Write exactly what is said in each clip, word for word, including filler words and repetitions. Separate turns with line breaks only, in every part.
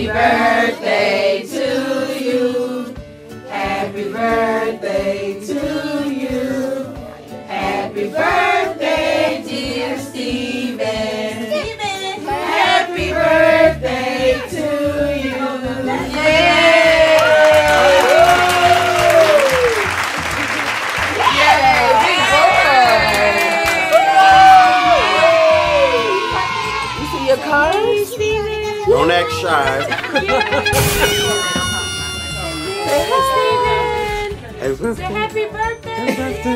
Happy birthday to you. Happy birthday to you. Happy birthday, dear Stephen. Stephen. Happy birthday to you. Yay! Yay! Big boy. You see your card, Stephen?
Don't act shy.
Hey, Stephen.
Happy birthday.
Say happy birthday. Happy birthday.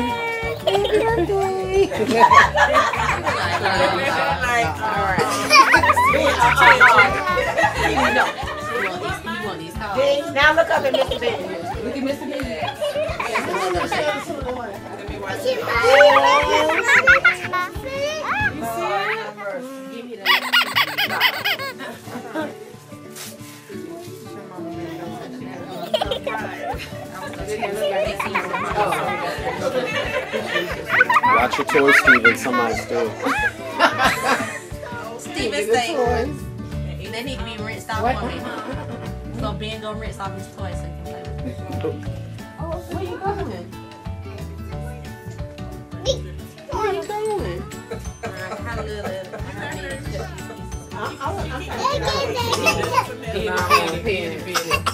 Now look up at Mister Baby. Look at Mister Baby.
Watch your toys, Steven. Somebody stole.
Steven say they need to be rinsed off for me. So Ben gonna rinse off his toys so he can play with it.
Oh, where you going? Where you going?
How little
I'm trying to